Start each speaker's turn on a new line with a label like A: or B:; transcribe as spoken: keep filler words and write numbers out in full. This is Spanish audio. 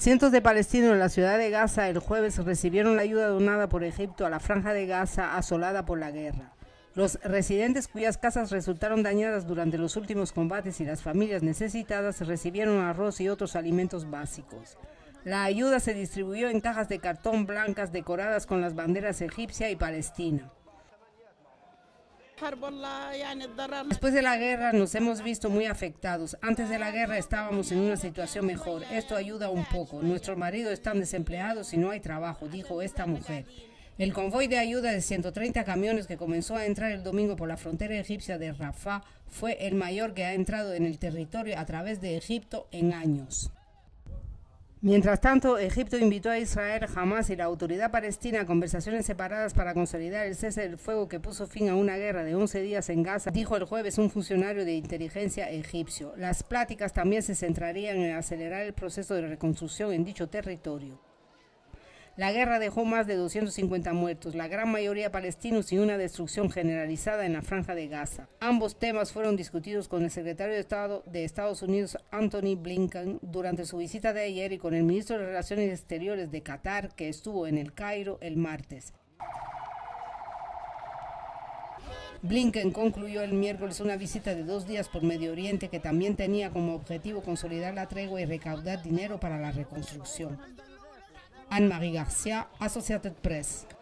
A: Cientos de palestinos en la ciudad de Gaza el jueves recibieron la ayuda donada por Egipto a la franja de Gaza asolada por la guerra. Los residentes cuyas casas resultaron dañadas durante los últimos combates y las familias necesitadas recibieron arroz y otros alimentos básicos. La ayuda se distribuyó en cajas de cartón blancas decoradas con las banderas egipcia y palestina. Después de la guerra nos hemos visto muy afectados. Antes de la guerra estábamos en una situación mejor. Esto ayuda un poco. Nuestros maridos están desempleados y no hay trabajo, dijo esta mujer. El convoy de ayuda de ciento treinta camiones que comenzó a entrar el domingo por la frontera egipcia de Rafah fue el mayor que ha entrado en el territorio a través de Egipto en años. Mientras tanto, Egipto invitó a Israel, Hamás y la autoridad palestina a conversaciones separadas para consolidar el cese del fuego que puso fin a una guerra de once días en Gaza, dijo el jueves un funcionario de inteligencia egipcio. Las pláticas también se centrarían en acelerar el proceso de reconstrucción en dicho territorio. La guerra dejó más de doscientos cincuenta muertos, la gran mayoría palestinos y una destrucción generalizada en la franja de Gaza. Ambos temas fueron discutidos con el secretario de Estado de Estados Unidos, Antony Blinken, durante su visita de ayer y con el ministro de Relaciones Exteriores de Qatar, que estuvo en El Cairo el martes. Blinken concluyó el miércoles una visita de dos días por Medio Oriente que también tenía como objetivo consolidar la tregua y recaudar dinero para la reconstrucción. Anne-Marie Garcia, Associated Press.